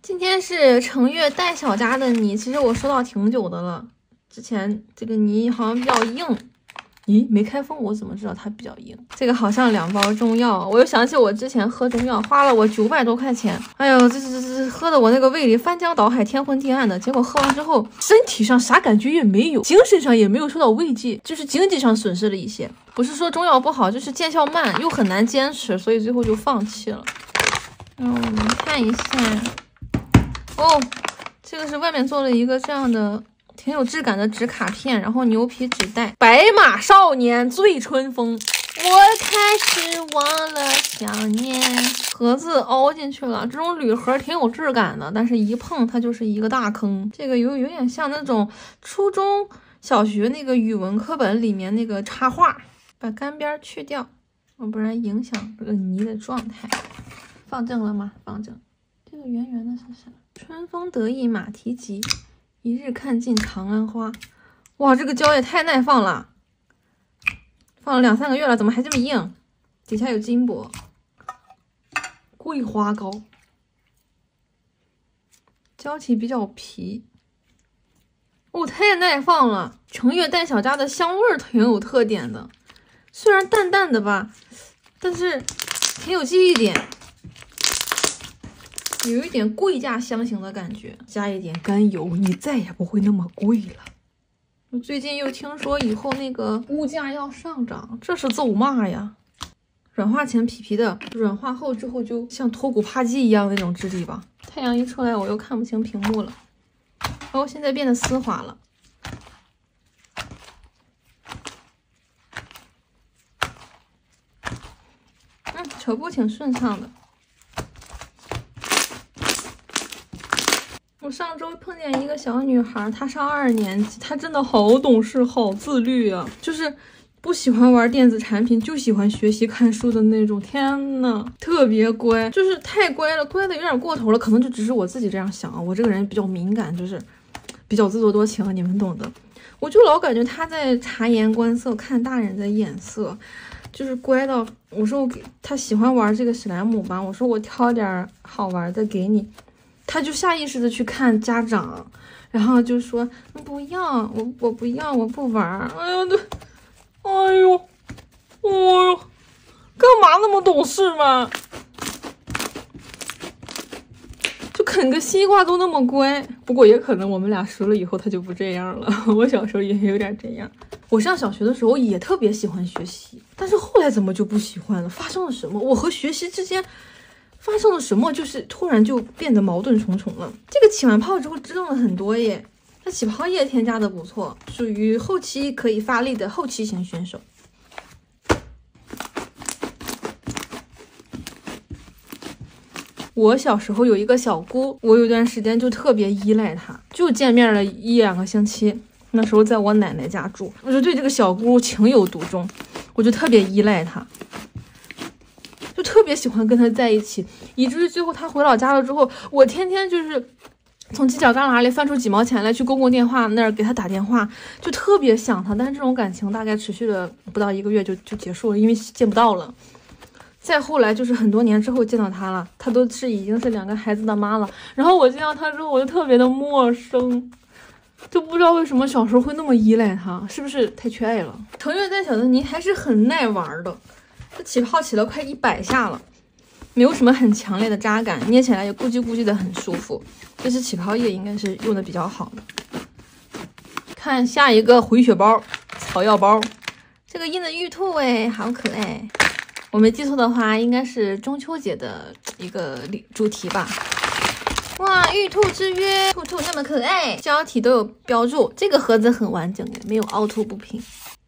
今天是程月带小家的泥，其实我收到挺久的了。之前这个泥好像比较硬，咦，没开封，我怎么知道它比较硬？这个好像2包中药，我又想起我之前喝中药花了我900多块钱，哎呦，这喝的我那个胃里翻江倒海、天昏地暗的。结果喝完之后，身体上啥感觉也没有，精神上也没有受到慰藉，就是经济上损失了一些。不是说中药不好，就是见效慢，又很难坚持，所以最后就放弃了。我们看一下。哦，这个是外面做了一个这样的挺有质感的纸卡片，然后牛皮纸袋。白马少年醉春风，我开始忘了想念。盒子凹进去了，这种铝盒挺有质感的，但是一碰它就是一个大坑。这个有点像那种初中小学那个语文课本里面那个插画。把干边去掉，要不然影响这个泥的状态。放正了吗？放正。这个圆圆的是啥？春风得意马蹄疾，一日看尽长安花。哇，这个胶也太耐放了，放了2、3个月了，怎么还这么硬？底下有金箔，桂花糕，胶体比较皮。哦，太耐放了。程月带小家的香味儿挺有特点的，虽然淡淡的吧，但是挺有记忆点。有一点贵价香型的感觉，加一点甘油，你再也不会那么贵了。我最近又听说以后那个物价要上涨，这是咒骂呀！软化前皮皮的，软化后之后就像脱骨帕基一样那种质地吧。太阳一出来，我又看不清屏幕了。哦，现在变得丝滑了。扯布挺顺畅的。我上周碰见一个小女孩，她上2年级，她真的好懂事，好自律啊！就是不喜欢玩电子产品，就喜欢学习看书的那种。天呐，特别乖，就是太乖了，乖的有点过头了。可能就只是我自己这样想啊，我这个人比较敏感，就是比较自作多情，你们懂的。我就老感觉她在察言观色，看大人的眼色，就是乖到我说我给她喜欢玩这个史莱姆吧，我说我挑点好玩的给你。他就下意识的去看家长，然后就说不要，我不要，我不玩。哎呦，哎呦，干嘛那么懂事嘛？就啃个西瓜都那么乖。不过也可能我们俩熟了以后他就不这样了。我小时候也有点这样。我上小学的时候也特别喜欢学习，但是后来怎么就不喜欢了？发生了什么？我和学习之间发生了什么？就是突然就变得矛盾重重了。这个起完泡之后支棱了很多耶，它起泡液添加的不错，属于后期可以发力的后期型选手。我小时候有一个小姑，我有段时间就特别依赖她，就见面了1、2个星期。那时候在我奶奶家住，我就对这个小姑情有独钟，我就特别依赖她。就特别喜欢跟他在一起，以至于最后他回老家了之后，我天天就是从犄角旮旯里翻出几毛钱来去公共电话那儿给他打电话，就特别想他。但是这种感情大概持续了不到1个月就结束了，因为见不到了。再后来就是很多年之后见到他了，他都是已经是2个孩子的妈了。然后我见到他之后，我就特别的陌生，就不知道为什么小时候会那么依赖他，是不是太缺爱了？程月带小的泥还是很耐玩的。这起泡起了快100下了，没有什么很强烈的扎感，捏起来也咕叽咕叽的很舒服。这是起泡液，应该是用的比较好的。看下一个回血包，草药包，这个印的玉兔哎，好可爱。我没记错的话，应该是中秋节的一个主题吧。哇，玉兔之约，兔兔那么可爱，胶体都有标注，这个盒子很完整，没有凹凸不平。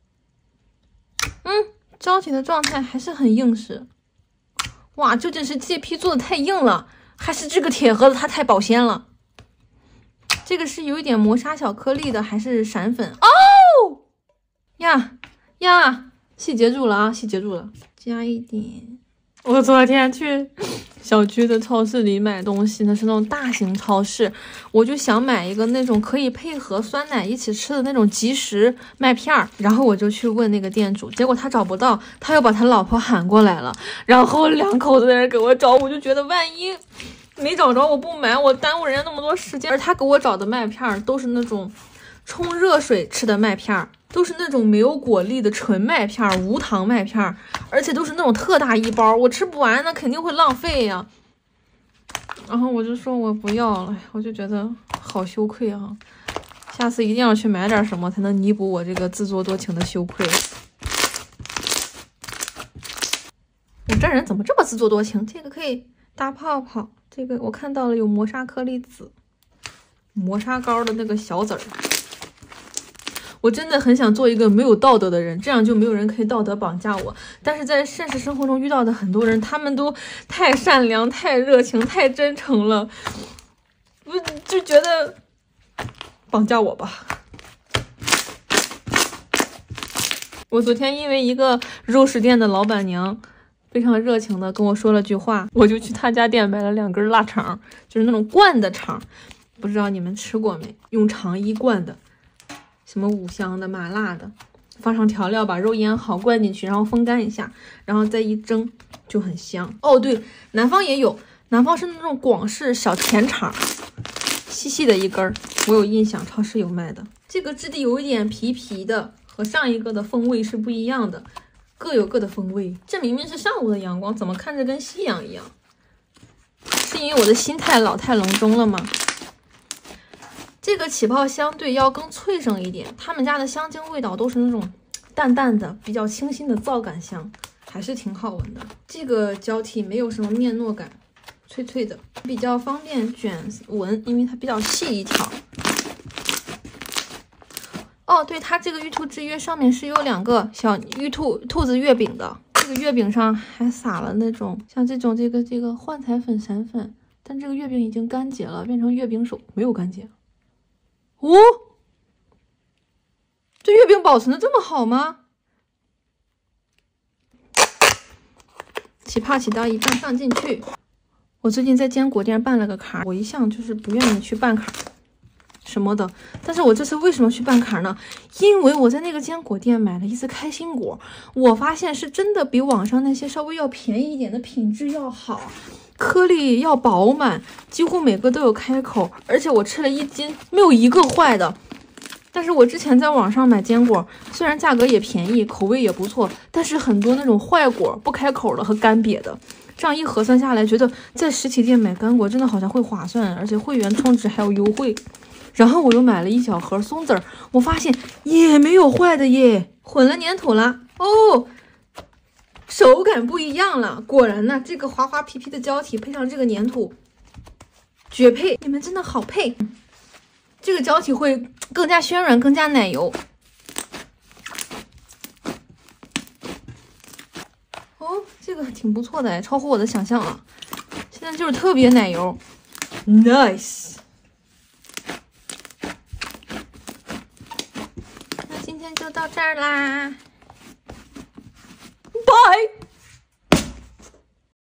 胶体的状态还是很硬实。哇，究竟是这批做的太硬了，还是这个铁盒子它太保鲜了？这个是有一点磨砂小颗粒的，还是闪粉？哦呀，细节住了啊，细节住了，加一点。我昨天去小区的超市里买东西，那是那种大型超市，我就想买一个那种可以配合酸奶一起吃的那种即食麦片儿，然后我就去问那个店主，结果他找不到，他又把他老婆喊过来了，然后2口子在那给我找，我就觉得万一没找着我不买，我耽误人家那么多时间。而他给我找的麦片都是那种冲热水吃的麦片，都是那种没有果粒的纯麦片，无糖麦片，而且都是那种特大一包，我吃不完那肯定会浪费呀。然后我就说我不要了，我就觉得好羞愧啊。下次一定要去买点什么，才能弥补我这个自作多情的羞愧。我这人怎么这么自作多情？这个可以打泡泡，这个我看到了有磨砂颗粒子、磨砂膏的那个小籽儿。我真的很想做一个没有道德的人，这样就没有人可以道德绑架我。但是在现实生活中遇到的很多人，他们都太善良、太热情、太真诚了，我就觉得绑架我吧。我昨天因为一个肉食店的老板娘非常热情的跟我说了句话，我就去他家店买了2根腊肠，就是那种灌的肠，不知道你们吃过没？用肠衣灌的，什么五香的、麻辣的，放上调料，把肉腌好，灌进去，然后风干一下，然后再一蒸就很香。哦，对，南方也有，南方是那种广式小甜肠，细细的一根儿，我有印象，超市有卖的。这个质地有一点皮皮的，和上一个的风味是不一样的，各有各的风味。这明明是上午的阳光，怎么看着跟夕阳一样？是因为我的心太老太隆中了吗？这个起泡相对要更脆生一点，他们家的香精味道都是那种淡淡的、比较清新的皂感香，还是挺好闻的。这个胶体没有什么面糯感，脆脆的，比较方便卷纹，因为它比较细一条。哦，对，它这个玉兔之约上面是有2个小兔子月饼的，这个月饼上还撒了那种像这种这个幻彩粉、闪粉，但这个月饼已经干结了，变成月饼手，没有干结。哦，这月饼保存的这么好吗？起泡起到一半放进去。我最近在坚果店办了个卡，我一向就是不愿意去办卡什么的，但是我这次为什么去办卡呢？因为我在那个坚果店买了一次开心果，我发现是真的比网上那些稍微要便宜一点的品质要好，颗粒要饱满，几乎每个都有开口，而且我吃了1斤，没有一个坏的。但是我之前在网上买坚果，虽然价格也便宜，口味也不错，但是很多那种坏果、不开口的和干瘪的，这样一核算下来，觉得在实体店买干果真的好像会划算，而且会员充值还有优惠。然后我又买了1小盒松子儿，我发现也没有坏的耶，混了粘土了哦，手感不一样了。果然呢，这个滑滑皮皮的胶体配上这个粘土，绝配！你们真的好配。这个胶体会更加暄软，更加奶油。哦，这个挺不错的哎，超乎我的想象啊！现在就是特别奶油 ，nice。那今天就到这儿啦，拜。